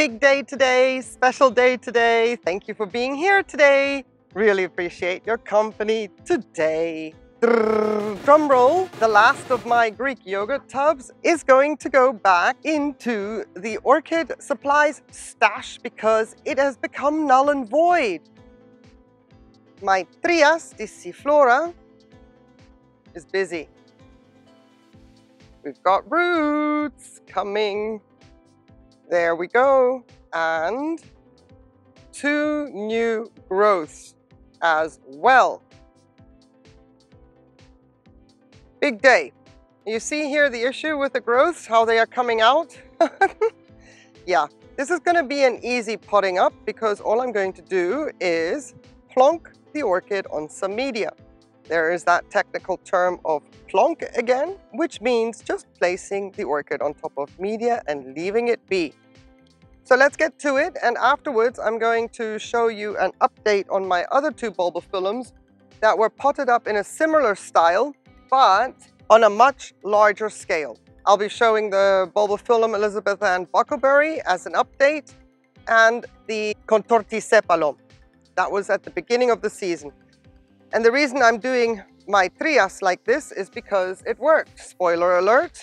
big day today, special day today. Thank you for being here today. Really appreciate your company today. Drum roll, the last of my Greek yogurt tubs is going to go back into the orchid supplies stash because it has become null and void. My Trias Disiflora is busy. We've got roots coming. There we go. And 2 new growths as well. Big day. You see here the issue with the growths, how they are coming out? Yeah, this is going to be an easy potting up because all I'm going to do is plonk the orchid on some media. There is that technical term of plonk again, which means just placing the orchid on top of media and leaving it be. So let's get to it, and afterwards I'm going to show you an update on my other 2 bulbophyllums that were potted up in a similar style, but on a much larger scale. I'll be showing the bulbophyllum Elizabethan Buckleberry as an update and the Contortisepalum. That was at the beginning of the season. And the reason I'm doing my Trias like this is because it worked. Spoiler alert.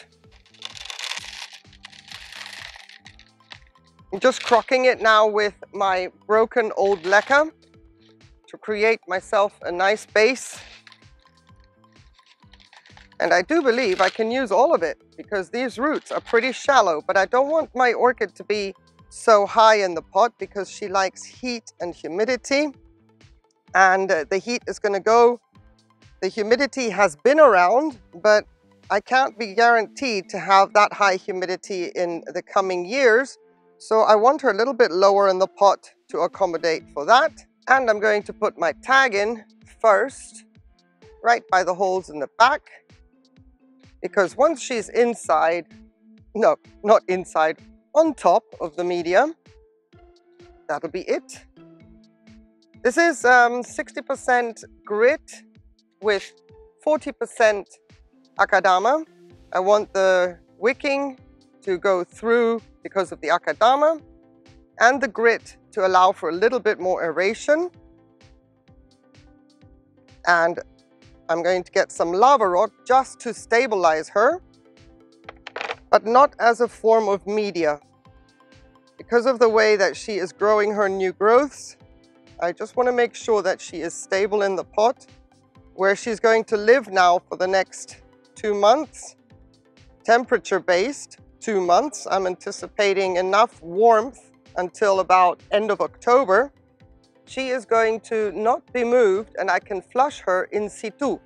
I'm just crocking it now with my broken old leca to create myself a nice base. And I do believe I can use all of it because these roots are pretty shallow, but I don't want my orchid to be so high in the pot because she likes heat and humidity. And the heat is going to go. The humidity has been around, but I can't be guaranteed to have that high humidity in the coming years. So I want her a little bit lower in the pot to accommodate for that. And I'm going to put my tag in first, right by the holes in the back. Because once she's inside, no, not inside, on top of the media, that'll be it. This is 60% grit with 40% akadama. I want the wicking to go through because of the akadama and the grit to allow for a little bit more aeration. And I'm going to get some lava rock just to stabilize her, but not as a form of media. Because of the way that she is growing her new growths, I just want to make sure that she is stable in the pot, where she's going to live now for the next 2 months, temperature-based 2 months. I'm anticipating enough warmth until about end of October. She is going to not be moved and I can flush her in situ.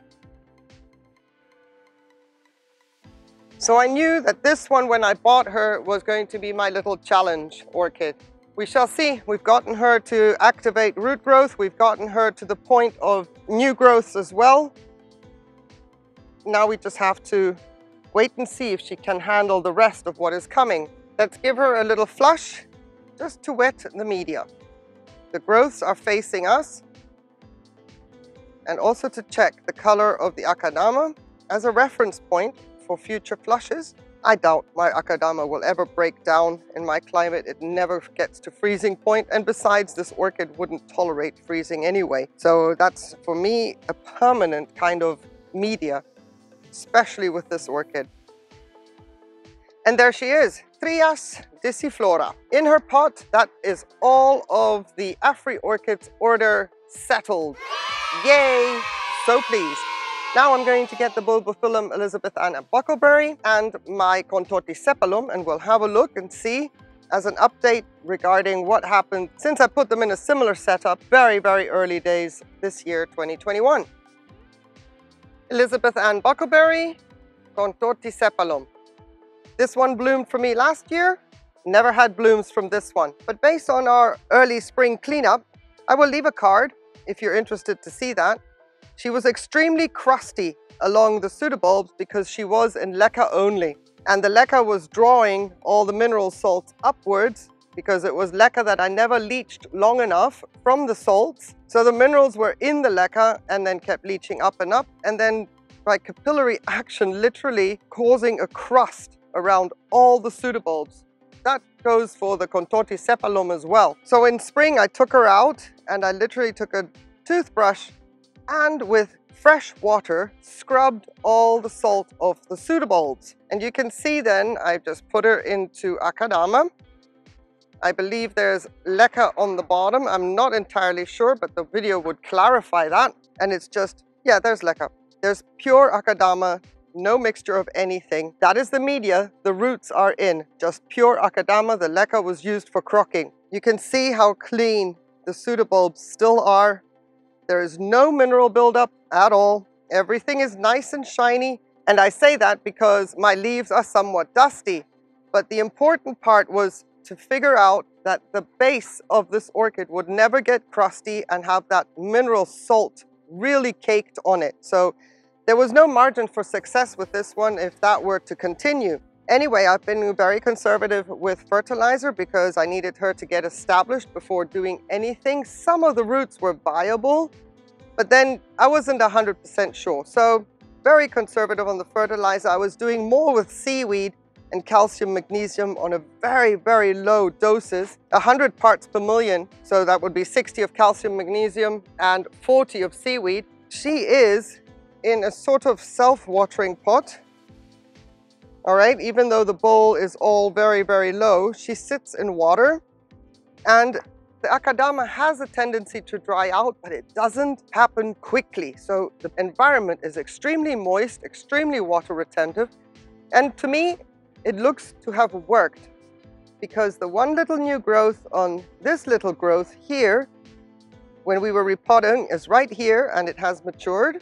So I knew that this one, when I bought her, was going to be my little challenge orchid. We shall see. We've gotten her to activate root growth. We've gotten her to the point of new growths as well. Now we just have to wait and see if she can handle the rest of what is coming. Let's give her a little flush just to wet the media. The growths are facing us. And also to check the color of the akadama as a reference point for future flushes. I doubt my akadama will ever break down in my climate. It never gets to freezing point, and besides, this orchid wouldn't tolerate freezing anyway. So that's, for me, a permanent kind of media, especially with this orchid. And there she is, Trias Disiflora. In her pot, that is all of the Afri orchids order settled. Yay! So pleased. Now I'm going to get the bulbophyllum Elizabethana Buckleberry and my Contortisepalum, and we'll have a look and see as an update regarding what happened since I put them in a similar setup very, very early days this year, 2021. Elizabethan Buckleberry, Contortisepalum. This one bloomed for me last year. Never had blooms from this one. But based on our early spring cleanup, I will leave a card if you're interested to see that. She was extremely crusty along the pseudobulbs because she was in leca only. And the leca was drawing all the mineral salts upwards because it was leca that I never leached long enough from the salts. So the minerals were in the leca and then kept leaching up, and then by capillary action literally causing a crust around all the pseudobulbs. That goes for the Contortisepalum as well. So in spring, I took her out and I literally took a toothbrush and with fresh water scrubbed all the salt off the pseudobulbs. And you can see then I just put her into Akadama. I believe there's leca on the bottom. I'm not entirely sure, but the video would clarify that. And it's just, yeah, there's leca. There's pure Akadama, no mixture of anything. That is the media the roots are in, just pure Akadama. The leca was used for crocking. You can see how clean the pseudobulbs still are. There is no mineral buildup at all. Everything is nice and shiny. And I say that because my leaves are somewhat dusty. But the important part was to figure out that the base of this orchid would never get crusty and have that mineral salt really caked on it. So there was no margin for success with this one if that were to continue. Anyway, I've been very conservative with fertilizer because I needed her to get established before doing anything. Some of the roots were viable, but then I wasn't 100% sure. So very conservative on the fertilizer. I was doing more with seaweed and calcium magnesium on a very, very low doses, 100 parts per million. So that would be 60 of calcium magnesium and 40 of seaweed. She is in a sort of self-watering pot. All right, even though the bowl is all very, very low, she sits in water. And the Akadama has a tendency to dry out, but it doesn't happen quickly. So the environment is extremely moist, extremely water retentive. And to me, it looks to have worked because the one little new growth on this little growth here, when we were repotting, is right here and it has matured.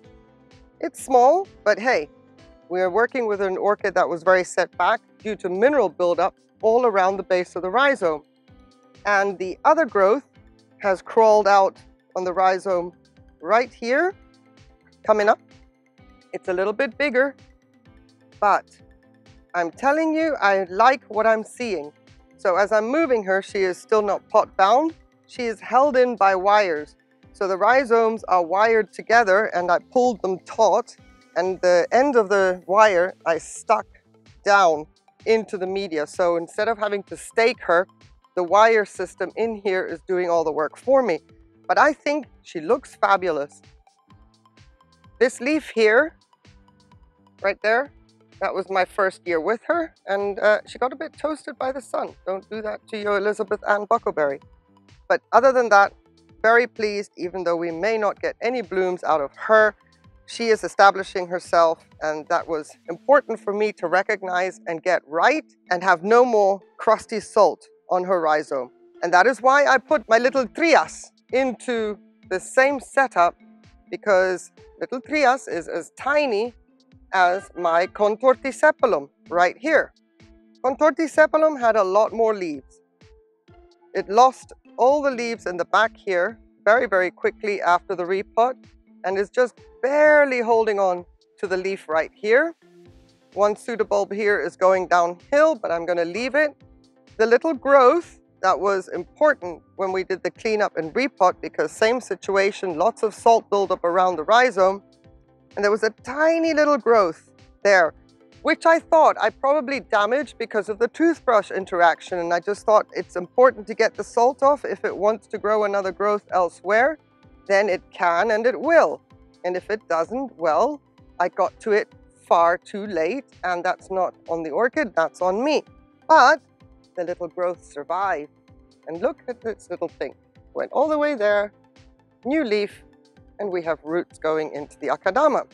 It's small, but hey, we are working with an orchid that was very set back due to mineral buildup all around the base of the rhizome. And the other growth has crawled out on the rhizome right here, coming up. It's a little bit bigger, but I'm telling you, I like what I'm seeing. So as I'm moving her, she is still not pot bound. She is held in by wires. So the rhizomes are wired together and I pulled them taut, and the end of the wire I stuck down into the media. So instead of having to stake her, the wire system in here is doing all the work for me. But I think she looks fabulous. This leaf here, right there, that was my first year with her, and she got a bit toasted by the sun. Don't do that to your Elizabeth Ann Buckleberry. But other than that, very pleased, even though we may not get any blooms out of her. She is establishing herself, and that was important for me to recognize and get right and have no more crusty salt on her rhizome. And that is why I put my little Trias into the same setup, because little Trias is as tiny as my Contortisepalum right here. Contortisepalum had a lot more leaves. It lost all the leaves in the back here very, very quickly after the repot, and is just barely holding on to the leaf right here. One pseudobulb here is going downhill, but I'm going to leave it. The little growth that was important when we did the cleanup and repot, because same situation, lots of salt buildup around the rhizome, and there was a tiny little growth there, which I thought I probably damaged because of the toothbrush interaction, and I just thought it's important to get the salt off. If it wants to grow another growth elsewhere, then it can and it will. And if it doesn't, well, I got to it far too late, and that's not on the orchid, that's on me. But the little growth survived. And look at this little thing. Went all the way there, new leaf, and we have roots going into the Akadama.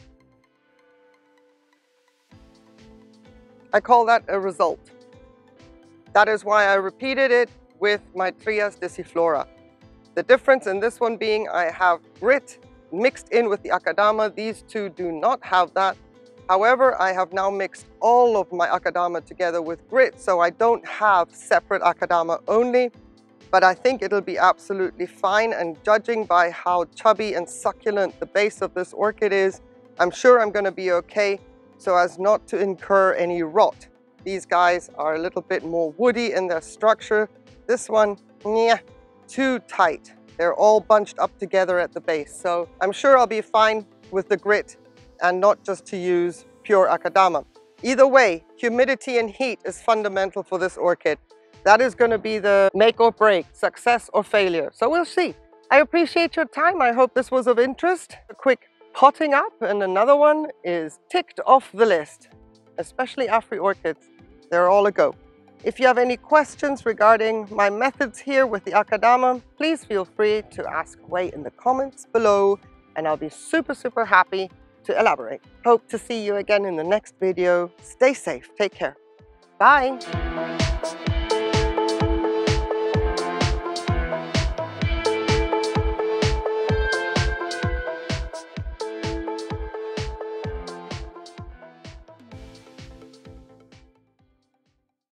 I call that a result. That is why I repeated it with my Trias deciflora. The difference in this one being I have grit mixed in with the Akadama. These two do not have that. However, I have now mixed all of my Akadama together with grit, so I don't have separate Akadama only, but I think it'll be absolutely fine. And judging by how chubby and succulent the base of this orchid is, I'm sure I'm going to be okay, so as not to incur any rot. These guys are a little bit more woody in their structure. This one, yeah, too tight. They're all bunched up together at the base. So I'm sure I'll be fine with the grit and not just to use pure Akadama. Either way, humidity and heat is fundamental for this orchid. That is going to be the make or break, success or failure. So we'll see. I appreciate your time. I hope this was of interest. A quick potting up, and another one is ticked off the list, especially Afri orchids. They're all a go. If you have any questions regarding my methods here with the Akadama, please feel free to ask away in the comments below, and I'll be super happy to elaborate. Hope to see you again in the next video. Stay safe. Take care. Bye.